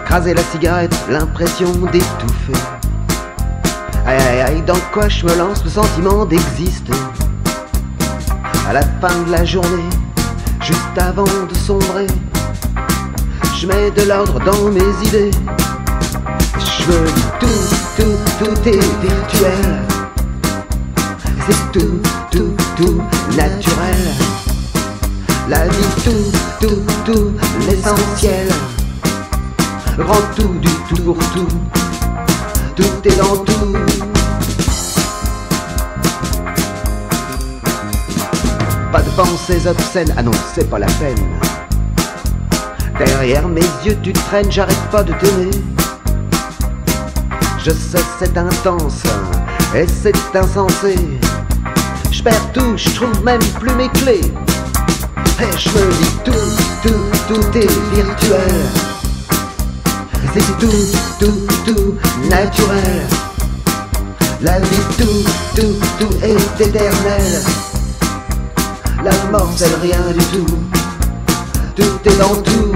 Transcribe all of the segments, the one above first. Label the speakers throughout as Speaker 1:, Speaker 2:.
Speaker 1: Écraser la cigarette, l'impression d'étouffer. Aïe aïe aïe, dans quoi je me lance, le sentiment d'exister. À la fin de la journée, juste avant de sombrer, je mets de l'ordre dans mes idées. Je me dis tout est virtuel. C'est tout naturel. La vie, tout, l'essentiel. Rend tout du tout pour tout. Tout est dans tout. Pas de pensées obscènes, ah non, c'est pas la peine. Derrière mes yeux tu traînes, j'arrête pas de t'aimer. Je sais c'est intense et c'est insensé. Je perds tout, je trouve même plus mes clés. Et je me dis tout est virtuel. C'est tout naturel. La vie, tout est éternel. La mort c'est rien du tout. Tout est dans tout.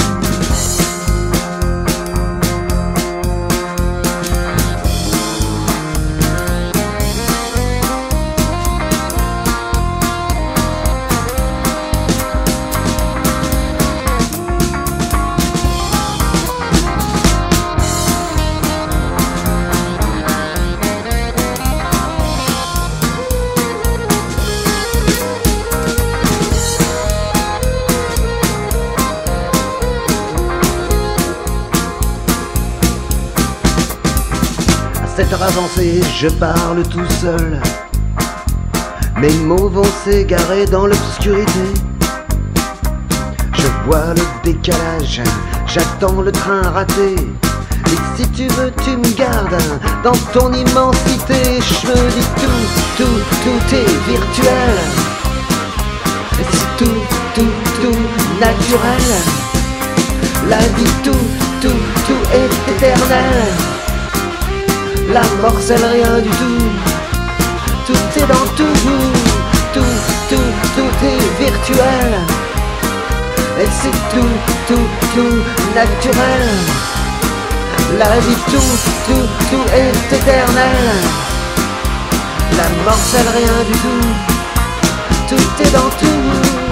Speaker 1: À cette heure avancée, je parle tout seul. Mes mots vont s'égarer dans l'obscurité. Je vois le décalage, j'attends le train raté. Et si tu veux, tu me gardes dans ton immensité. Je me dis tout est virtuel. Et c'est tout naturel. La vie, tout est éternel. La mort c'est rien du tout. Tout est dans tout. Tout est virtuel. Et c'est tout naturel. La vie, tout est éternel. La mort c'est rien du tout. Tout est dans tout.